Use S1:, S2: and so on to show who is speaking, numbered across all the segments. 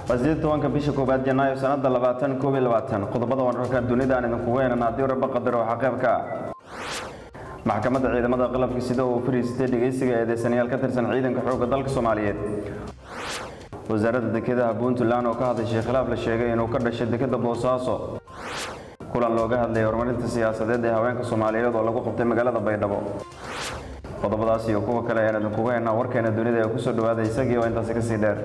S1: وزيد توانك بيش كوبات جنايو سنة لباتن كوبي لباتن قطبة ونركا الدنيا أن نكوين ناديو رب قدر وحقيبك محكمة ciidamada qalabka sida oo fariistay dhageysiga eedeysanayaal ka tirsan ciidanka xoogga dalka Soomaaliyeed wasaaradda dekedaha Puntland oo ka hadashay khilaaf la sheegay inuu ka dhashay dekeda Boosaaso kulan looga hadlay horumarinta siyaasadeed ee haweenka Soomaaliyeed oo lagu qabtay magaalada Baydhabo qodobadaas iyo kuwa kale ayaan ku haynaa warkeena dunida ee ku soo dhawaaday isagii oo intaas ka sii dheer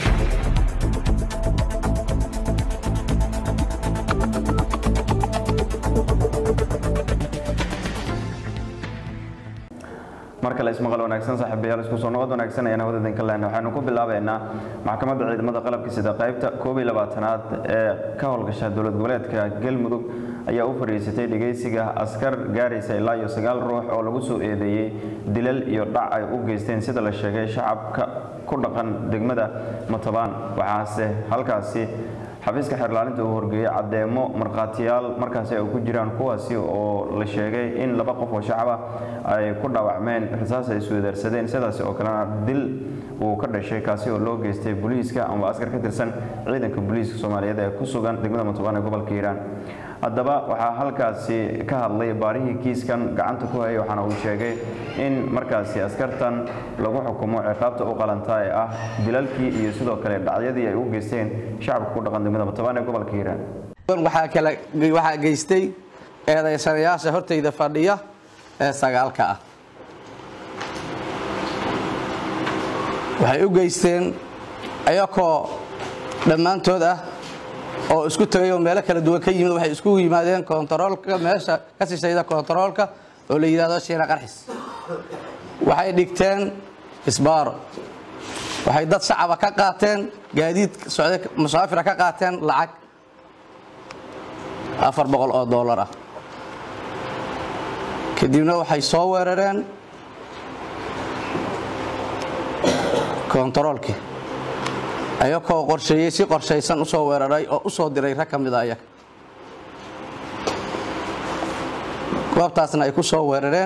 S1: marka la ismaqal wanaagsan saaxiibayaal isku soo noqod wanaagsan ayaan wada idin ka leenahay waxaanu ku bilaabaynaa maxkamadda ciidamada qalabka sida qaybta 22aad ee ka howlgasha dawlad goboleedka Galmudug ayaa u fariisatay dhageysiga askar gaaraysa ilaa 9 ruux oo lagu soo eedeeyay dilal iyo dhac ay u geysteen sida la sheegay shacabka ku dhaqan degmada Matabaan waxaase halkaasi xafiiska xirlaalinta uu horgeeyay cadeemo marqaatiyaal markaas ay ku jiraan kuwaasi oo la sheegay in laba qof oo shacab ah ay ku dhaawacmeen rasaas ay soo darsadeen sidaas oo kalena dil uu ka dhashay kaasi oo loo geystay booliiska ama askar ka tirsan ciidanka booliiska Soomaaliyeed ee ku sugan degmada Matabaan ee gobolka Hiiraan haddaba waxaa halkaasi ka hadlay baarihii kiiskan gacanta ku hayay waxaana uu sheegay in markaasi askartan lagu xukumo ciqaabta u qalanta ee ah dilalkii iyo sidoo kale dhacyadii ay u geysteen shacabka ku dhaqan degmada Matabaan ee gobolka Hiiraan
S2: waxaa geystay eedeysanayaasha hortayda fadhiya ee sagaalka ah waxay u geysteen ayakoo dhammaantood ah oo isku tagay oo meel kala duwan ka yimid waxay isku yimaadeen kontaroolka meesha ka shisheeyda kontaroolka oo la yiraahdo Sheena Qarxis waxay dhigteen isbaaro waxay dad shacab ka qaateen gaadiid socday musaafir ka qaateen lacag $400 ah kadibna waxay soo weerareen kontaroolkii ayakoo qorsheeyay si qorsheysan u soo weeraray oo u soo diray rag kamid ah ayaga goobtaasna ay ku soo weerareen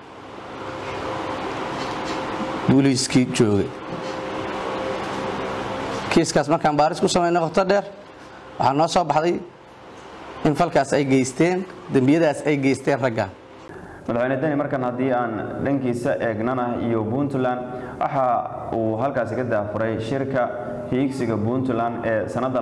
S2: booliiskii joogay kiiskaas markaan baaris ku sameynay qoto dheer waxaa noo soo baxday in falkaas ay geysteen dambiyadaas ay geysteen raggan
S1: madaxweyne Dani markan hadii aan dhankiisa eegnana iyo Puntland waxa uu halkaas ka daafuray shirka hiigsiga Puntland ee sanada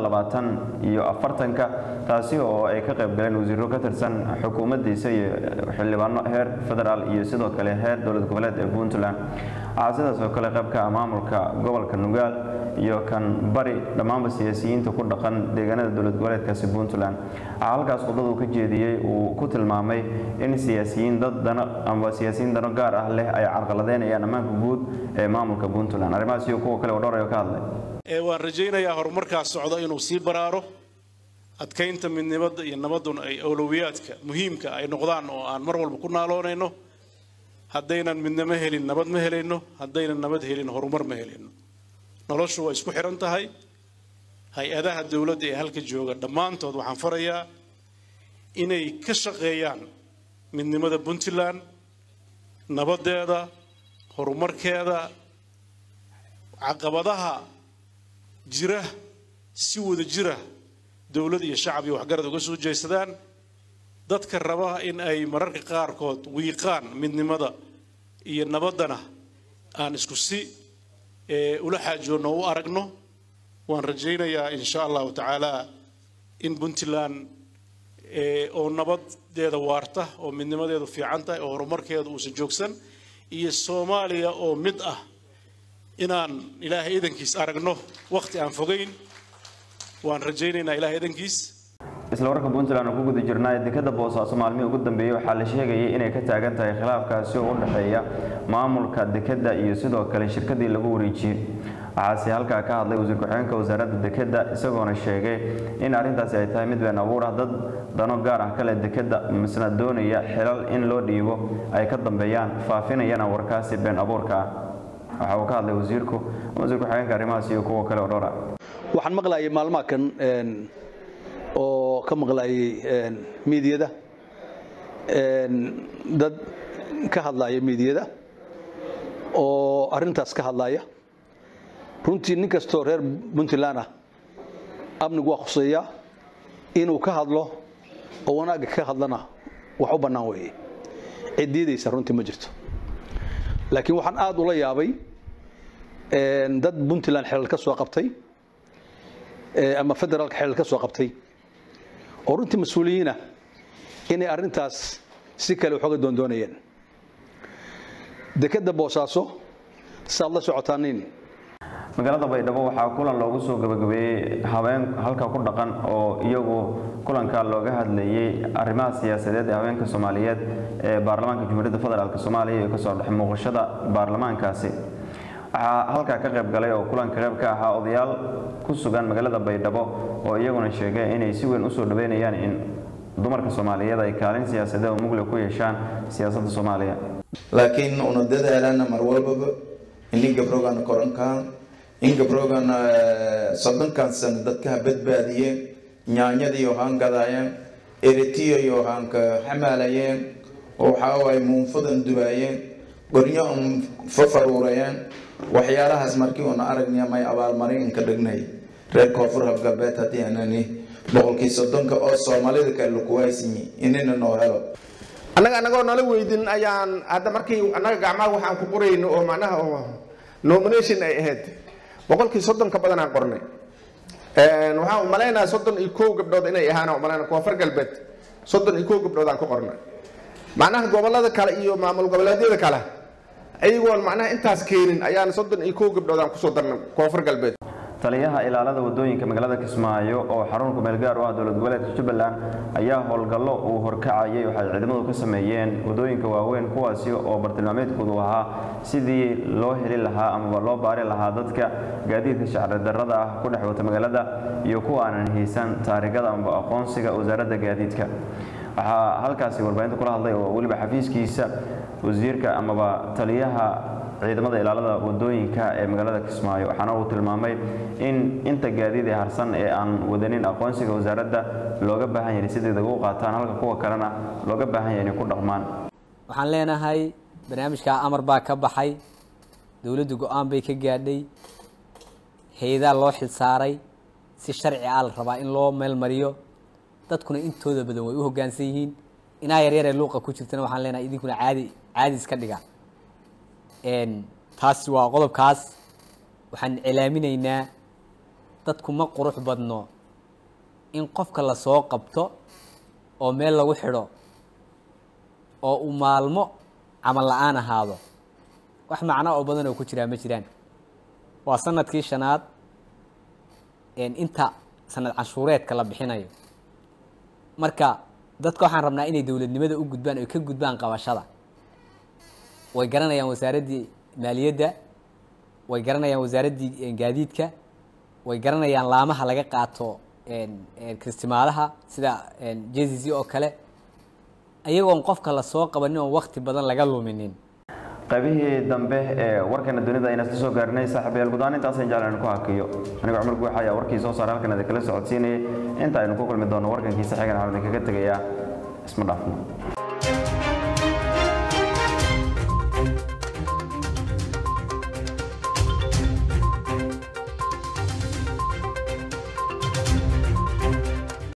S1: 2040 taasi oo ay ka qayb galeen wasiirro ka tirsan xukuumaddiisa iyo xildhibaano heer federaal iyo sidoo kale heer dawlad goboleed ee Puntland sidaas oo kale qaybka maamulka gobolka Nugaal iyo kan bari dhammaan siyaasiyiinta ku dhaqan deegaanada dawlad goboleedkaasi Puntland halkaas qodobada uu ka jeediyay uu ku tilmaamay in siyaasiyiin dad gaar ah leh ay carqaladeynayaan ammaanka guud ee maamulka Puntland arrimahaas iyo kuwa kale oo dhowr ay ka hadlay
S3: waan rajaynayaa horumarkaas socdo inuu sii baraaro adkeynta midnimada iyo nabaduna ay awlawiyadka muhiimka ay noqdaan oo aan mar walba ku naaloonayno haddaynan midnimo helin nabad ma helayno haddaynan nabad helin horumar ma helayno noloshu way isku xiran tahay hay-adaha dawladda ee halka jooga dhammaantood waxaan farayaa inay ka shaqeeyaan midnimada Puntland nabadeeda horumarkeeda caqabadaha jira si wada jira dawlad iyo shacab iyo waxgarad uga soo jeesadaan dadka raba in ay mararka qaarkood wiiqaan midnimada iyo nabadana aan isku si ula xaajoonno u aragno waan rajaynayaa insha Allah ta'ala in Puntland oo nabadeeda waarta oo midnimadeedu fiican tahay oo horumarkeedu uusan joogsan iyo Soomaaliya oo mid ah inaan ilaahay idankiis aragno waqti aan fogeyn waan rajaynaynaa ilaahay idankiis
S1: isla warka Puntland oo ku guda jirnaa dekada Boosaaso maalmihii ugu dambeeyay waxaa la sheegay inay ka taagan tahay khilaafkaasi oo u dhaxeeya maamulka dekada iyo sidoo kale shirkadii lagu wareejiyay waxaasi halka ka hadlay wasiir ku-xigeenka wasaaradda dekada isagoona sheegay in arrintaasi ay tahay mid been abuur ah dad dano gaar ah kale dekada misna doonaya xilal in loo dhiibo ay ka dambeeyaan faafinayana warkaasi been abuurka waxa uu ka hadlay wasiir ku-xigeenka arrimahaas iyo kuwa kale oo dhowr ah
S4: waxaan maqlaayay maalmahan oo ka maqlaayay miidiyada dad ka hadlaya miidiyada oo arintaas ka hadlaya runtii nin kasto reer Puntland ah amnigu waa khuseeyaa inuu ka hadlo oo wanaagga ka hadlana wax u bannaan weeye ciddiyadiisa runtii ma jirto laakiin waxaan aad ula yaabay dad puntland xilal ka soo qabtay ama federaalka xilal ka soo qabtay oo runtii mas-uuliyiina inay arrintaas si kale waxooga doondoonayeen dekadda boosaaso saad la socotaaniin
S1: magaalada baydhabo waxaa kulan loogu soo gabagabeeyey haween halka ku dhaqan oo iyagu kulanka looga hadlayay arrimaha siyaasadeed ee haweenka Soomaaliyeed ee baarlamaanka Jamhuuriyadda Federaalka Soomaaliya iyo ka soo dhex muuqashada baarlamaankaasi waxaa halka ka qayb galay oo kulanka qayb ka ahaa odayaal ku sugan magaalada baydhabo oo iyaguna sheegay inay si weyn u soo dhaweynayaan in dumarka Soomaaliyeed ay kaalin siyaasadeed oo mug leh ku yeeshaan siyaasadda Soomaaliya
S5: laakiin una dadaalana mar walba in gabdhogan korankaan in gabdhogan soddonkan sano dadka badbaadiyeen nyaanyadii oo hangadaayeen eritiyo iyo hanka xamaalayeen oo waxa ay muunfadan dubayeen qoryo fafaruurayeen waxyaalahaas markii una aragnay may abaalmarin ka dhignay reer koonfur galbeed hadii aanani boqolkii soddonka oo Soomaalida kale ku haysan inayna noo helo
S6: anagoo nala weydin ayaan hadda markii anaga gacmaha waxaan ku qorayno oo macnaha nomination ay ahayd boqolkii soddon ka badan aan qornay waxaan u maleynayaa 31 gabdhood inay ahaan oo maleyna koonfur galbeed 31 gabdhood aan ku qornay macnaha gobolada kale iyo maamul goboleedyada kale ayagoon macnaha intaas keenin ayaan 31 gabdhood aan ku soo darnay koonfur galbeed
S1: taliyaha ilaalada wadooyinka magaalada Kismaayo oo xarunka meel gaar ah dowlad goboleedka Jubbaland ayaa howlgallo uu horkacayay waxay ciidamadu ka sameeyeen wadooyinka waaweyn kuwaasi oo bartilmaameedkoodu ahaa sidii loo heli lahaa ama loo baari lahaa dadka gaadiidka shacab darrada ah ku dhex wata magaalada iyo kuwa aan haysan taariikhda ama aqoonsiga wasaaradda gaadiidka waxa halkaasi warbaahinta kula hadlay oo waliba xafiiskiisa wasiirka ama taliyaha ciidamada ilaalada wadooyinka ee magaalada Kismaayo waxaana uu tilmaamay in inta gaadiid ee harsan ee aan wadanin aqoonsiga wasaaradda looga baahan yahay sidii ay u qaataan halka kuwa kalena looga baahan yahay inay ku dhaqmaan
S7: waxaan leenahay barnaamijka amar baa ka baxay dawladdu go'aan bay ka gaadhay hay'adaha loo xil saaray si sharci ah la rabaa in loo meel mariyo dadkuna intooda badan way u hoggaansan yihiin inaa yaryar ee luuqa ku jirtana waxaan leenahay idinkuna caadi iska dhiga taas waa qodobkaas waxaan cilaaminaynaa dadku ma qurux badno in qofka la soo qabto oo meel lagu xidho oo uu maalmo camal la'aan ahaado wax macno oo badan oo ku jiraa ma jiraan waa sanadkii shanaad inta sanad canshuureedka la bixinayo marka dadka waxaan rabnaa inay dowladnimada u gudbaan oo ka gudbaan qabashada way garanayaan wasaaradii maaliyadda way garanayaan wasaaradii gaadiidka way garanayaan laamaha laga qaato kristimaalaha sida JCC oo kale ayagoon qofka la soo qabanin oo waqti badan laga luminin
S1: qaybihii dambe ee warkana dunida ayna soo gaarnay saaxiibayaal gudahan intaas aan jeclaan ku hakiyo aniga Cumar Guuxa ayaa warkii soo saaray halkan kala socodsiinay inta aynu ku kulmi doono warkankiisa xigan aan idinkaga tagayaa isma dhaafno